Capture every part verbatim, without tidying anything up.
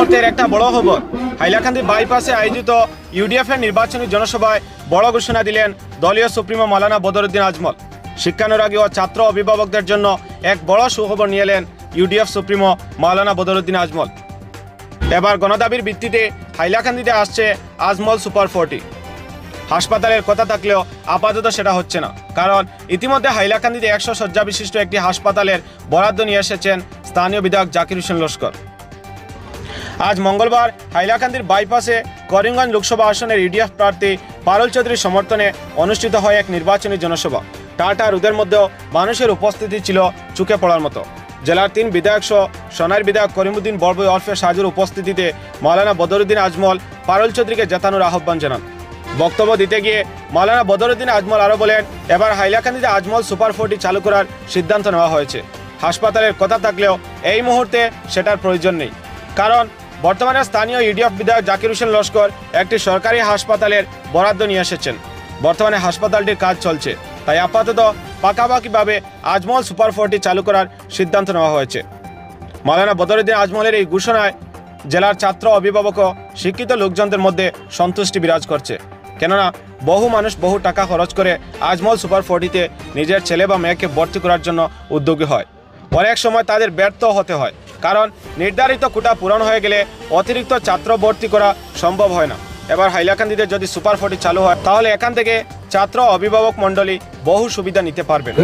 মুহূর্তের একটা বড় খবর, হাইলাকান্দি বাইপাসে আয়োজিত ইউডিএফ এর নির্বাচনী জনসভায় বড় ঘোষণা দিলেন দলীয় সুপ্রিমো মাওলানা বদরুদ্দিন আজমল। শিক্ষানুরাগী ও ছাত্র অভিভাবকদের জন্য এক বড় সুখবর নিয়ে এলেন ইউডিএফ সুপ্রিমো মাওলানা বদরুদ্দিন আজমল। এবার গণদাবির ভিত্তিতে হাইলাকান্দিতে আসছে আজমল সুপার ফোর্টি। হাসপাতালের কথা থাকলেও আপাতত সেটা হচ্ছে না, কারণ ইতিমধ্যে হাইলাকান্দিতে একশো শয্যা বিশিষ্ট একটি হাসপাতালের বরাদ্দ নিয়ে এসেছেন স্থানীয় বিধায়ক জাকির হোসেন লস্কর। আজ মঙ্গলবার হাইলাকান্দির বাইপাসে করিমগঞ্জ লোকসভা আসনের ইউডিএফ প্রার্থী পারুল চৌধুরীর সমর্থনে অনুষ্ঠিত হয় এক নির্বাচনী জনসভা। টাটা রোদের মধ্যেও মানুষের উপস্থিতি ছিল চোখে পড়ার মতো। জেলার তিন বিধায়ক সহ সোনাইর বিধায়ক করিমউদ্দিন বড়বই ওরফে সাজুর উপস্থিতিতে মাওলানা বদরুদ্দিন আজমল পারুল চৌধুরীকে জেতানোর আহ্বান জানান। বক্তব্য দিতে গিয়ে মাওলানা বদরুদ্দিন আজমল আরও বলেন, এবার হাইলাকান্দিতে আজমল সুপার ফোর্টি চালু করার সিদ্ধান্ত নেওয়া হয়েছে। হাসপাতালের কথা থাকলেও এই মুহূর্তে সেটার প্রয়োজন নেই, কারণ বর্তমানে স্থানীয় ইউডিএফ বিধায়ক জাকির হোসেন লস্কর একটি সরকারি হাসপাতালের বরাদ্দ নিয়ে এসেছেন। বর্তমানে হাসপাতালটির কাজ চলছে, তাই আপাতত পাকাপাকিভাবে আজমল সুপার ফোর্টি চালু করার সিদ্ধান্ত নেওয়া হয়েছে। মাওলানা বদরুদ্দিন আজমলের এই ঘোষণায় জেলার ছাত্র অভিভাবক ও শিক্ষিত লোকজনদের মধ্যে সন্তুষ্টি বিরাজ করছে, কেননা বহু মানুষ বহু টাকা খরচ করে আজমল সুপার ফোর্টিতে নিজের ছেলে বা মেয়েকে ভর্তি করার জন্য উদ্যোগী হয়। অনেক সময় তাদের ব্যর্থ হতে হয়, কারণ নির্ধারিত কোটা পূরণ হয়ে গেলে অতিরিক্ত ছাত্র ভর্তি করা সম্ভব হয় না। এবার হাইলাকান্দিতে যদি সুপার ফোর্টি চালু হয়, তাহলে এখান থেকে ছাত্র অভিভাবক মণ্ডলী বহু সুবিধা নিতে পারবেন।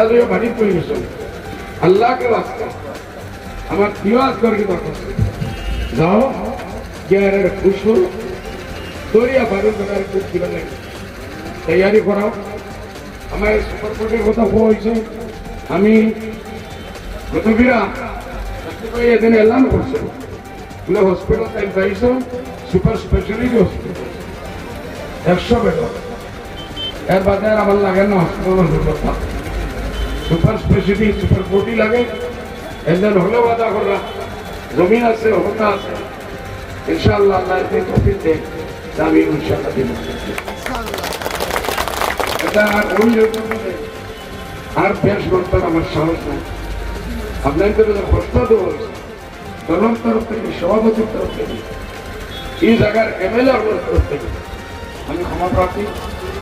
তৈরি করাও আমার সুপার কোর্টের কথা হয়েছে। আমি গতবিরা এদিন এলান করছে হসপিটাল তাই পাইছো সুপার স্পেশালিটি হসপিটাল একশো বেড। এর বাদে আমার লাগে না hospital super speciality super forty লাগে। এদিন হলে বাধা করা জমিন আছে হতা আছে ইনশাআল্লাহ আল্লাহ তৌফিক দেন। আমি ইনশাআল্লাহ দিব এটা ওই আর পেশ করতে আমার সাহস নাই। আপনাদের প্রশ্ন দেওয়া হয়েছে দলের তরফ থেকে, সভাপতির তরফ থেকে, এই জায়গার এমএলএ তরফ থেকে আমি ক্ষমা প্রার্থী।